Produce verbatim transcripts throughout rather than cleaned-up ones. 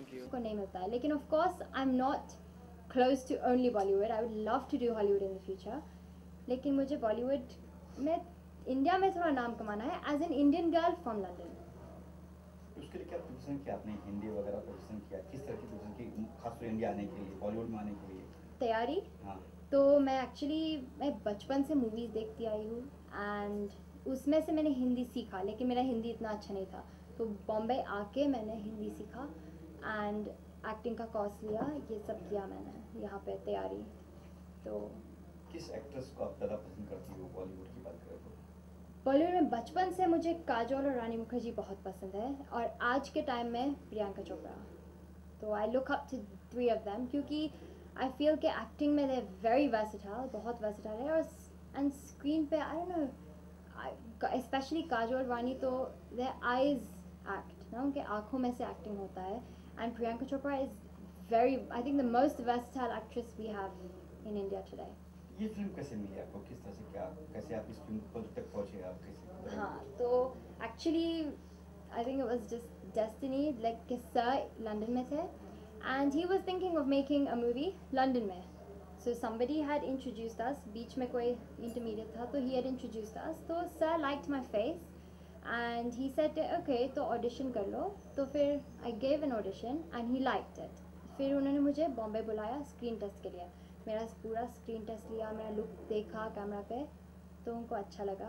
Thank you. को नहीं मिलता है, लेकिन of course I am not close to only Bollywood, I would love to do Hollywood in the future, लेकिन मुझे बॉलीवुड में इंडिया में थोड़ा नाम कमाना है as an Indian girl from London. उसके लिए क्या प्रिपरेशन किया आपने, हिंदी वगैरह प्रिपरेशन किया, किस तरह की प्रिपरेशन की खासकर इंडिया आने के लिए, बॉलीवुड में आने के लिए? तैयारी हाँ। तो मैं एक्चुअली मैं बचपन से मूवीज़ देखती आई हूँ एंड उसमें से मैंने हिंदी सीखा, लेकिन मेरा हिंदी इतना अच्छा नहीं था, तो बॉम्बे आके मैंने हिंदी सीखा एंड एक्टिंग का कोर्स लिया, ये सब किया मैंने यहाँ पे तैयारी। तो किस एक्ट्रेस को आप ज़्यादा पसंद करती हो बॉलीवुड की बात करें तो? बॉलीवुड में बचपन से मुझे काजोल और रानी मुखर्जी बहुत पसंद है, और आज के टाइम में प्रियंका चोपड़ा। तो I look up to three of them, क्योंकि आई फील कि एक्टिंग में दे वेरी वर्सेटाइल, बहुत वर्सेटाइल है, और एंड स्क्रीन पे I don't know, specially Kajol और रानी तो दे आईज एक्ट ना, उनके आँखों में से एक्टिंग होता है, and Priyanka Chopra is very I think the most versatile actress we have in India today. ये फिल्म कैसे मिली आपको, किस तरह से, क्या कैसे आप इस फिल्म प्रोजेक्ट तक पहुँचे आप, कैसे? हाँ, तो actually I think it was just destiny, like कि सर लंदन में थे and he was thinking of making a movie London में, so somebody had introduced us, बीच में कोई इंटरमीडिएट था तो ही हैड इंट्रोड्यूस्ड अस, तो sir liked my face and he said okay तो ऑडिशन कर लो, तो फिर I gave an audition and he liked it, फिर उन्होंने मुझे बॉम्बे बुलाया स्क्रीन टेस्ट के लिए, मेरा पूरा स्क्रीन टेस्ट लिया, मेरा लुक देखा कैमरा पे, तो उनको अच्छा लगा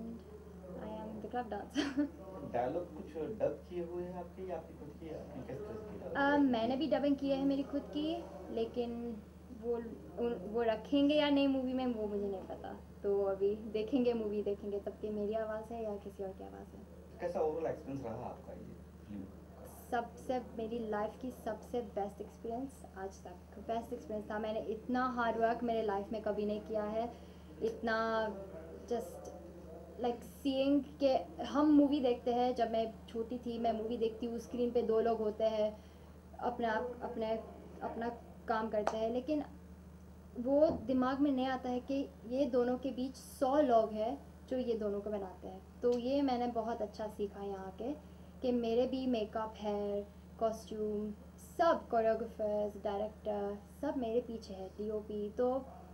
and I am the club dancer. Dialogue कुछ डब किए हुए हैं आपके या आपकी खुद की, आपने किस तरह से किया? uh, मैंने भी डबिंग की है मेरी खुद की, लेकिन वो उन, वो रखेंगे या नहीं मूवी में वो मुझे नहीं पता, तो अभी देखेंगे, मूवी देखेंगे तब कि मेरी आवाज़ है या किसी और की आवाज़ है। कैसा ओवरऑल एक्सपीरियंस रहा आपका ये फिल्म? सबसे मेरी लाइफ की सबसे बेस्ट एक्सपीरियंस आज तक, बेस्ट एक्सपीरियंस था, मैंने इतना हार्ड वर्क मेरे लाइफ में कभी नहीं किया है, इतना जस्ट लाइक सीइंग के हम मूवी देखते हैं, जब मैं छोटी थी मैं मूवी देखती हूँ, स्क्रीन पे दो लोग होते हैं, अपने आप अपने अपना काम करते हैं, लेकिन वो दिमाग में नहीं आता है कि ये दोनों के बीच सौ लोग हैं जो ये दोनों को बनाते हैं, तो ये मैंने बहुत अच्छा सीखा यहाँ के, कि मेरे भी मेकअप, हेयर, कॉस्ट्यूम, सब कोरियोग्राफर्स, डायरेक्टर सब मेरे पीछे है, डीओपी, तो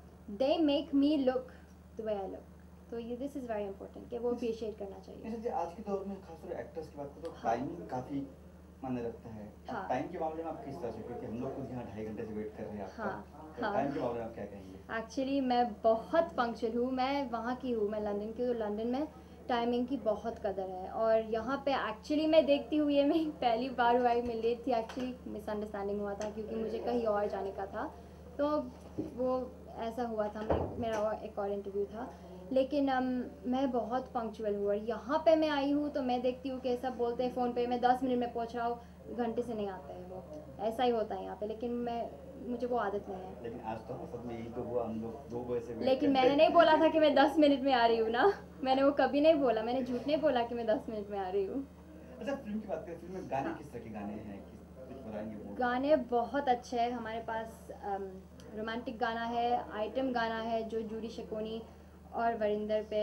they make me look the way I look, तो ये दिस इज़ वेरी इंपॉर्टेंट कि वो अप्रिशिएट करना चाहिए। जैसे आज के दौर में खासकर एक्टर्स की बात करें तो टाइमिंग काफ़ी मायने रखता है। हाँ। टाइम के मामले में आप किस तरह से, क्योंकि हम लोग खुद यहाँ ढाई घंटे से वेट कर रहे हैं आपका, हाँ, तो हाँ। टाइम के मामले में आप क्या कहेंगे? एक्चुअली मैं बहुत पंक्चुअल हूँ, मैं वहाँ की हूँ, मैं लंदन की, तो लंदन में टाइमिंग की बहुत कदर है, और यहाँ पे एक्चुअली मैं देखती हुई है, मैं पहली बार हुआ मैं लेट थी, एक्चुअली मिसअंडरस्टैंडिंग हुआ था क्योंकि मुझे कहीं और जाने का था, तो वो ऐसा हुआ था, मैं मेरा और एक और इंटरव्यू था, लेकिन um, मैं बहुत पंक्चुअल हूँ, और यहाँ पे मैं आई हूँ तो मैं देखती हूँ कि सब बोलते हैं फ़ोन पे मैं दस मिनट में पहुँच रहा हूँ, घंटे से नहीं आते हैं वो, ऐसा ही होता है यहाँ पे, लेकिन मैं मुझे वो आदत नहीं है। लेकिन आज तो हम सब में यही तो हुआ, हम लोग दो बजे से wait लेकिन करते मैंने हैं। नहीं बोला था कि मैं दस मिनट में आ रही हूँ ना, मैंने वो कभी नहीं बोला, मैंने झूठ नहीं बोला कि मैं दस मिनट में आ रही हूँ। अच्छा, फिल्म की बात करें, फिल्म में गाने हाँ। किस तरह के गाने हैं, किस कुछ बताएंगे वो? गाने बहुत अच्छे हैं हमारे पास, रोमांटिक गाना है, आइटम गाना है जो जूडी शकोनी और वरिंदर पे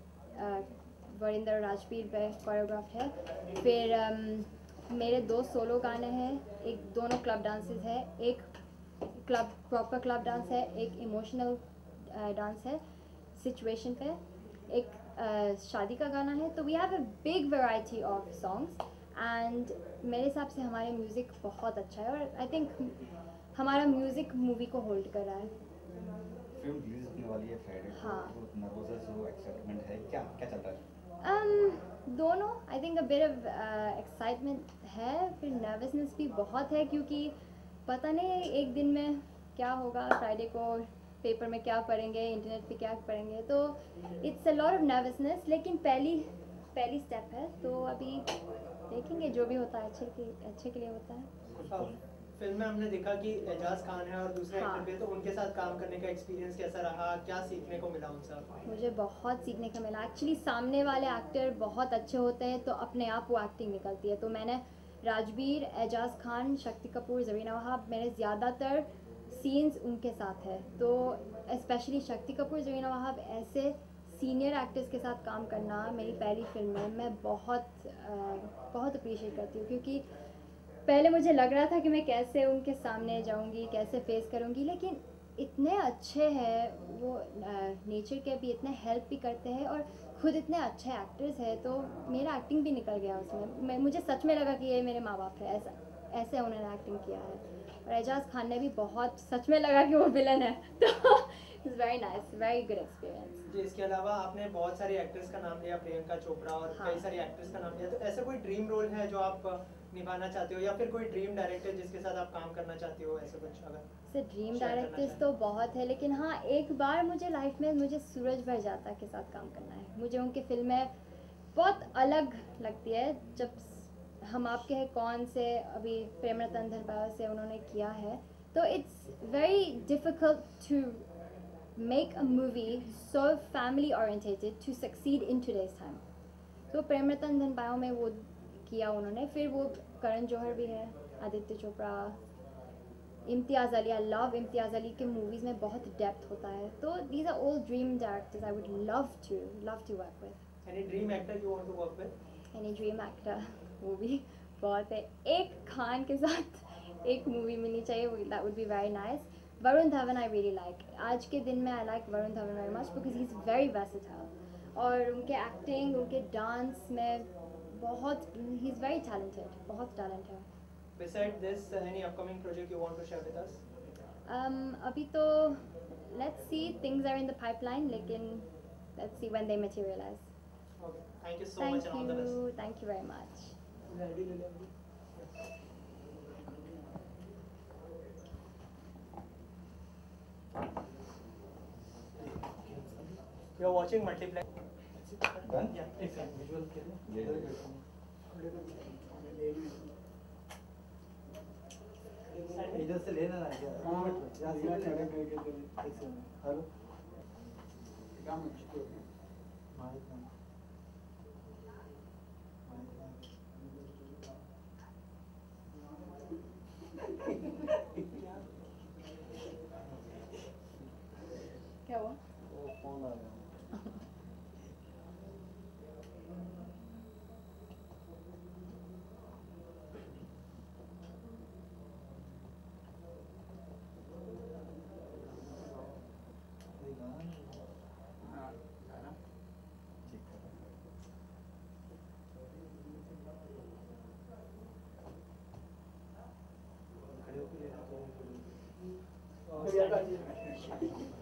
अ, वरिंदर और राजवीर पे कोरियोग्राफ है, फिर um, मेरे दो सोलो गाने हैं, एक दोनों क्लब डांसेस है, एक क्लब प्रॉपर क्लब डांस है, एक इमोशनल डांस है सिचुएशन पे, एक uh, शादी का गाना है, तो we have a big variety of songs and मेरे हिसाब से हमारे म्यूज़िक बहुत अच्छा है, और आई थिंक हमारा म्यूज़िक मूवी को होल्ड कर रहा है। फिल्म रिलीज होने वाली है फ्राइडे को, हाँ। तो नर्वस हो, एक्साइटमेंट है, क्या क्या चल रहा है? um, दोनों, I think a bit of excitement है, फिर नर्वसनेस भी बहुत है, क्योंकि पता नहीं एक दिन में क्या होगा, फ्राइडे को पेपर में क्या पढ़ेंगे, इंटरनेट पे क्या पढ़ेंगे, तो it's a lot of nervousness, लेकिन पहली पहली स्टेप है, तो अभी देखेंगे जो भी होता है अच्छे के अच्छे के लिए होता है। फिल्म में हमने देखा कि एजाज खान है और दूसरे हाँ। एक्टर पे, तो उनके साथ काम करने का एक्सपीरियंस कैसा रहा, क्या सीखने को मिला उनसे? मुझे बहुत सीखने का मिला, एक्चुअली सामने वाले एक्टर बहुत अच्छे होते हैं तो अपने आप वो एक्टिंग निकलती है, तो मैंने राजवीर, एजाज खान, शक्ति कपूर, जरीना वहाब, मेरे ज़्यादातर सीन्स उनके साथ है, तो स्पेशली शक्ति कपूर, जरीना वहाब ऐसे सीनियर एक्टर्स के साथ काम करना मेरी पहली फिल्म में मैं बहुत आ, बहुत अप्रिशिएट करती हूँ, क्योंकि पहले मुझे लग रहा था कि मैं कैसे उनके सामने जाऊंगी, कैसे फेस करूंगी, लेकिन इतने अच्छे हैं वो, नेचर के भी इतने हेल्प भी करते हैं और खुद इतने अच्छे एक्टर्स हैं, तो मेरा एक्टिंग भी निकल गया उसमें। मैं मुझे सच में लगा कि ये मेरे माँ बाप है, ऐसा ऐसे उन्होंने एक्टिंग किया है। और एजाज खान ने भी बहुत, सच में लगा कि वो विलन है। तो it's very nice, very good experience. जी, इसके अलावा आपने बहुत सारी एक्ट्रेस का नाम लिया, प्रियंका चोपड़ा और हाँ। कई सारी एक्ट्रेस का नाम लिया, तो ऐसा कोई ड्रीम रोल है जो आप निभाना चाहते हो, या फिर कोई ड्रीम डायरेक्टर जिसके साथ आप काम करना चाहते हो, ऐसा कुछ अगर से ड्रीम शेयर करना डायरेक्टर्स चाहें? तो बहुत है, लेकिन हाँ एक बार मुझे लाइफ में मुझे सूरज भरजाता के साथ काम करना है। मुझे उनकी फिल्में बहुत अलग लगती है। जब हम आपके हैं कौन से अभी प्रेम रतन धन पायो से उन्होंने किया है, तो it's very difficult to make a movie so family orientated to succeed in today's time. तो प्रेम रतन धन पायो में वो किया उन्होंने, फिर वो करण जौहर भी है, आदित्य चोपड़ा, इम्तियाज़ अली। आई लव इम्तियाज़ अली के मूवीज़ में बहुत डेप्थ होता है। तो these are all dream directors I would love to love to work with. Any dream actor you want to work with? Any dream actor वो भी बहुत है। एक खान के साथ एक मूवी मिलनी चाहिए, that would be very nice. Varun Dhawan I really like, आज के दिन में I like Varun Dhawan very much because he is very versatile, और उनके एक्टिंग, उनके डांस में बहुत, ही इज़ वेरी टैलेंटेड, बहुत टैलेंट है। Beside this, uh, any upcoming project you want to share with us? um, अभी तो let's see, things are in the pipeline, लेकिन let's see when they materialize. Okay, thank you so Thank much and all the best. you, thank you very much. You are watching Multiplex. Done? Yeah, exactly. ये इधर से लेना ना क्या? हाँ, यहाँ से लेना क्या? हेलो, काम है। क्या हुआ? वो फोन आ रहा है। खड़े होके लेना तो